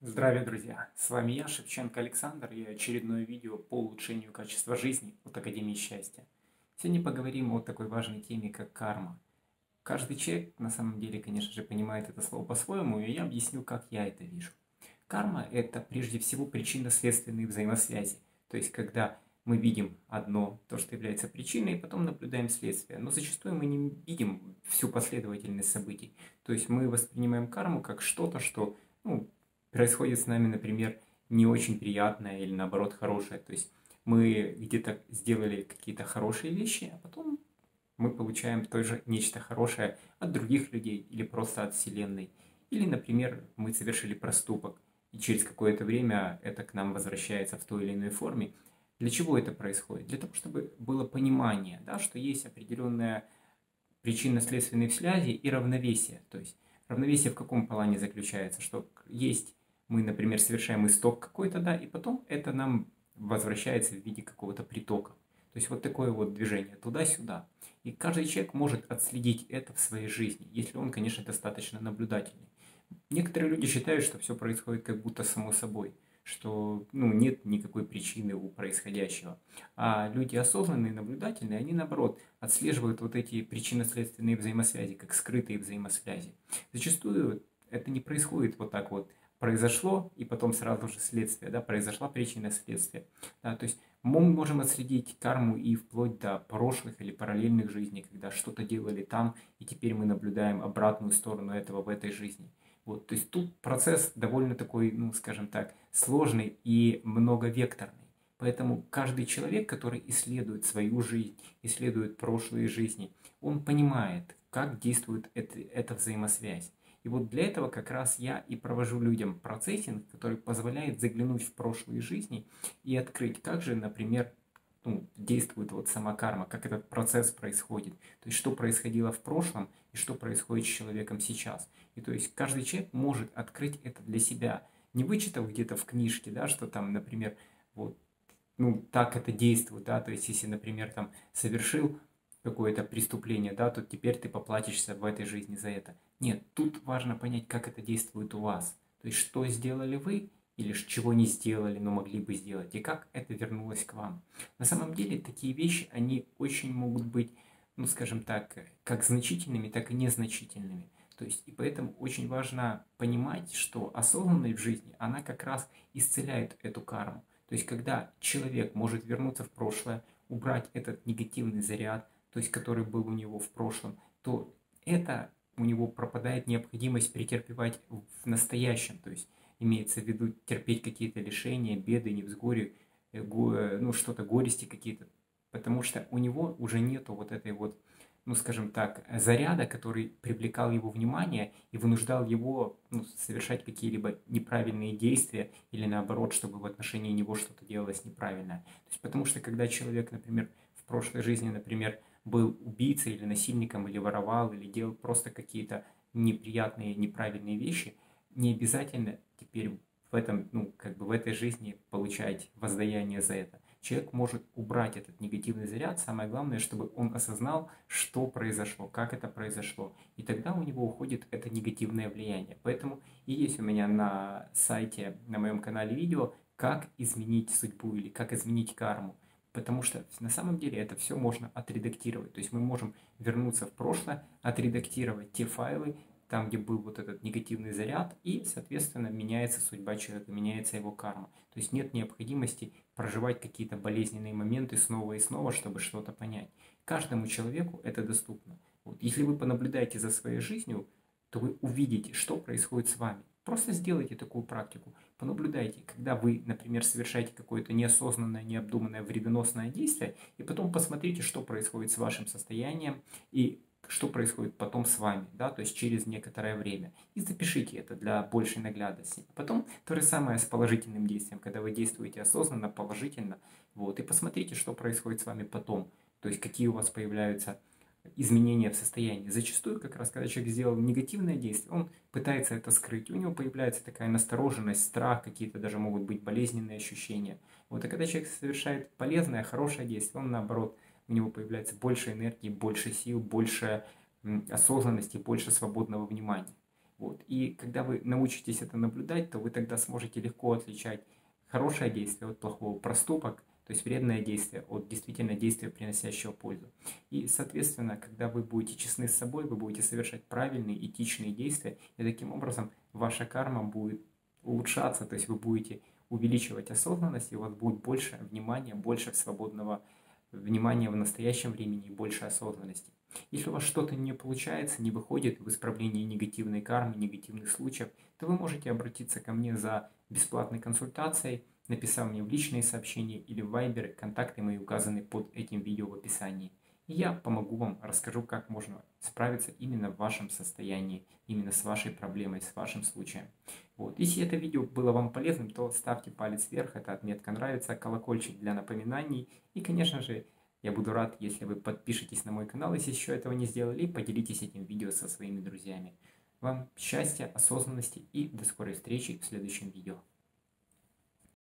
Здравия, друзья! С вами я, Шевченко Александр, и очередное видео по улучшению качества жизни от Академии Счастья. Сегодня поговорим о такой важной теме, как карма. Каждый человек, на самом деле, конечно же, понимает это слово по-своему, и я объясню, как я это вижу. Карма – это прежде всего причинно-следственные взаимосвязи. То есть, когда мы видим одно, то, что является причиной, и потом наблюдаем следствие. Но зачастую мы не видим всю последовательность событий. То есть, мы воспринимаем карму как что-то, что происходит с нами, например, не очень приятное или наоборот хорошее. То есть, мы где-то сделали какие-то хорошие вещи, а потом мы получаем тоже нечто хорошее от других людей или просто от Вселенной. Или, например, мы совершили проступок, и через какое-то время это к нам возвращается в той или иной форме. Для чего это происходит? Для того, чтобы было понимание, да, что есть определенная причинно-следственные связи и равновесие. То есть равновесие в каком плане заключается? Что есть, мы, например, совершаем исток какой-то, да, и потом это нам возвращается в виде какого-то притока. То есть вот такое вот движение туда-сюда. И каждый человек может отследить это в своей жизни, если он, конечно, достаточно наблюдательный. Некоторые люди считают, что все происходит как будто само собой, что нет никакой причины у происходящего. А люди осознанные, наблюдательные, они наоборот отслеживают вот эти причинно-следственные взаимосвязи, как скрытые взаимосвязи. Зачастую это не происходит вот так вот. Произошло, и потом сразу же следствие, да, произошла причина следствия. Да, то есть мы можем отследить карму и вплоть до прошлых или параллельных жизней, когда что-то делали там, и теперь мы наблюдаем обратную сторону этого в этой жизни. Вот, то есть тут процесс довольно такой, скажем так, сложный и многовекторный. Поэтому каждый человек, который исследует свою жизнь, исследует прошлые жизни, он понимает, как действует эта взаимосвязь. И вот для этого как раз я и провожу людям процессинг, который позволяет заглянуть в прошлые жизни и открыть, как же, например, действует вот сама карма, как этот процесс происходит. То есть, что происходило в прошлом и что происходит с человеком сейчас. И то есть, каждый человек может открыть это для себя, не вычитав где-то в книжке, да, что там, например, вот, так это действует, да, то есть, если, например, там совершил какое-то преступление, да, то теперь ты поплатишься в этой жизни за это. Нет, тут важно понять, как это действует у вас. То есть, что сделали вы, или чего не сделали, но могли бы сделать, и как это вернулось к вам. На самом деле такие вещи, они очень могут быть, скажем так, как значительными, так и незначительными. То есть, и поэтому очень важно понимать, что осознанность в жизни, она как раз исцеляет эту карму. То есть, когда человек может вернуться в прошлое, убрать этот негативный заряд, то есть, который был у него в прошлом, то это у него пропадает необходимость претерпевать в настоящем. То есть, имеется в виду терпеть какие-то лишения, беды, невзгоды, что-то, горести какие-то, потому что у него уже нету вот этой вот, скажем так, заряда, который привлекал его внимание и вынуждал его совершать какие-либо неправильные действия или наоборот, чтобы в отношении него что-то делалось неправильно. То есть, потому что когда человек, например, в прошлой жизни, например, был убийцей или насильником, или воровал, или делал просто какие-то неприятные, неправильные вещи, не обязательно теперь в этом, в этой жизни получать воздаяние за это. Человек может убрать этот негативный заряд. Самое главное, чтобы он осознал, что произошло, как это произошло. И тогда у него уходит это негативное влияние. Поэтому и есть у меня на сайте, на моем канале видео, как изменить судьбу или как изменить карму. Потому что на самом деле это все можно отредактировать. То есть мы можем вернуться в прошлое, отредактировать те файлы, там, где был вот этот негативный заряд, и, соответственно, меняется судьба человека, меняется его карма. То есть нет необходимости проживать какие-то болезненные моменты снова и снова, чтобы что-то понять. Каждому человеку это доступно. Вот. Если вы понаблюдаете за своей жизнью, то вы увидите, что происходит с вами. Просто сделайте такую практику. Понаблюдайте, когда вы, например, совершаете какое-то неосознанное, необдуманное, вредоносное действие, и потом посмотрите, что происходит с вашим состоянием, и что происходит потом с вами, да, то есть через некоторое время. И запишите это для большей наглядности. Потом то же самое с положительным действием, когда вы действуете осознанно, положительно, вот, и посмотрите, что происходит с вами потом, то есть какие у вас появляются изменения в состоянии. Зачастую, как раз, когда человек сделал негативное действие, он пытается это скрыть. У него появляется такая настороженность, страх, какие-то даже могут быть болезненные ощущения. Вот, а когда человек совершает полезное, хорошее действие, он наоборот, у него появляется больше энергии, больше сил, больше осознанности, больше свободного внимания. Вот. Вот. И когда вы научитесь это наблюдать, то вы тогда сможете легко отличать хорошее действие от плохого, проступок, то есть вредное действие от действительно действия, приносящего пользу. И, соответственно, когда вы будете честны с собой, вы будете совершать правильные, этичные действия, и таким образом ваша карма будет улучшаться, то есть вы будете увеличивать осознанность, и у вас будет больше внимания, больше свободного внимания в настоящем времени и больше осознанности. Если у вас что-то не получается, не выходит в исправлении негативной кармы, негативных случаев, то вы можете обратиться ко мне за бесплатной консультацией, написав мне в личные сообщения или в Viber, контакты мои указаны под этим видео в описании. И я помогу вам, расскажу, как можно справиться именно в вашем состоянии, именно с вашей проблемой, с вашим случаем. Вот. Если это видео было вам полезным, то ставьте палец вверх, это отметка нравится, колокольчик для напоминаний. И, конечно же, я буду рад, если вы подпишетесь на мой канал, если еще этого не сделали, и поделитесь этим видео со своими друзьями. Вам счастья, осознанности и до скорой встречи в следующем видео.